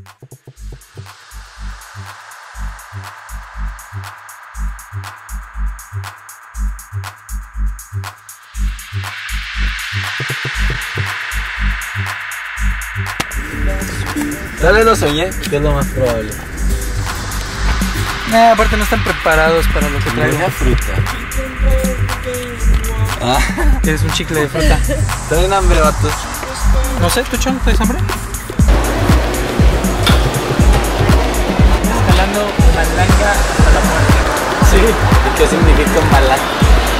Tal vez lo soñé, que es lo más probable. Aparte no están preparados para lo que traigo. Una fruta. ¿Quieres un chicle de fruta? ¿Traen hambre, vatos? No sé, ¿tú, Chon, traes hambre? Escalando Malanga a la muerte. Sí. ¿Y qué significa Malanga?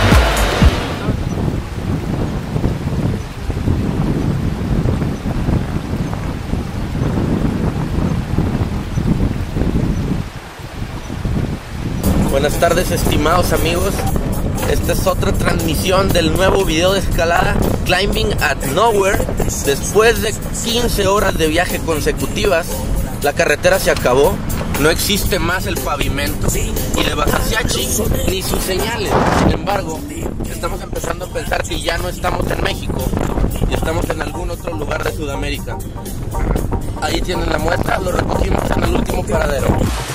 Buenas tardes, estimados amigos. Esta es otra transmisión del nuevo video de escalada Climbing at Nowhere. Después de 15 horas de viaje consecutivas, la carretera se acabó. No existe más el pavimento y de Bajasiachi ni sus señales. Sin embargo, estamos empezando a pensar que ya no estamos en México y estamos en algún otro lugar de Sudamérica. Ahí tienen la muestra, lo recogimos en el último paradero.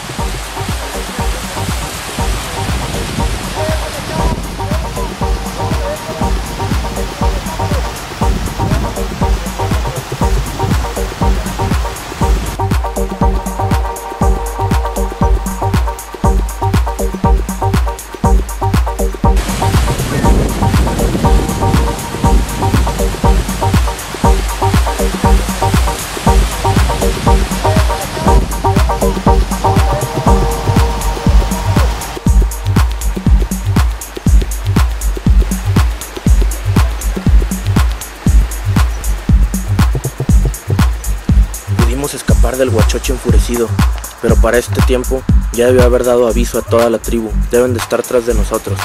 Escapar del Huachoche enfurecido, pero para este tiempo ya debió haber dado aviso a toda la tribu. Deben de estar tras de nosotros.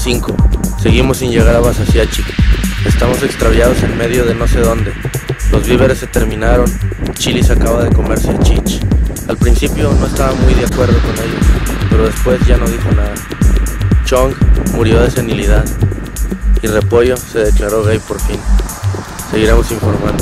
5. Seguimos sin llegar a Basasiachik. Estamos extraviados en medio de no sé dónde. Los víveres se terminaron. Chili se acaba de comerse a Chich. Al principio no estaba muy de acuerdo con ellos, pero después ya no dijo nada. Chong murió de senilidad y Repollo se declaró gay por fin. Seguiremos informando.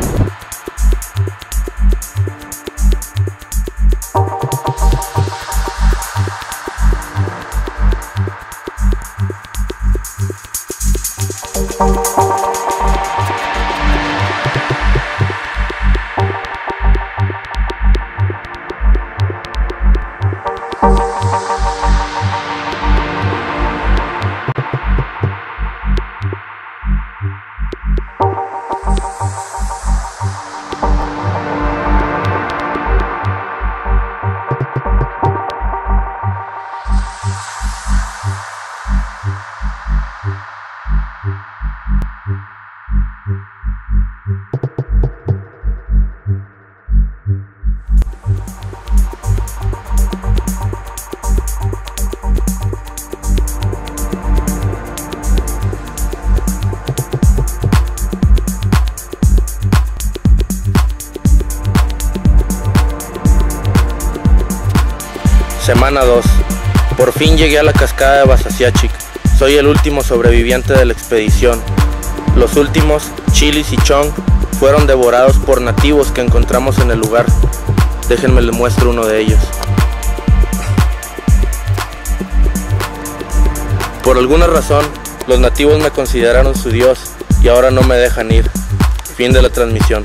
Semana 2. Por fin llegué a la cascada de Basasiachik. Soy el último sobreviviente de la expedición. Los últimos, Chilis y Chong, fueron devorados por nativos que encontramos en el lugar. Déjenme les muestro uno de ellos. Por alguna razón, los nativos me consideraron su dios y ahora no me dejan ir. Fin de la transmisión.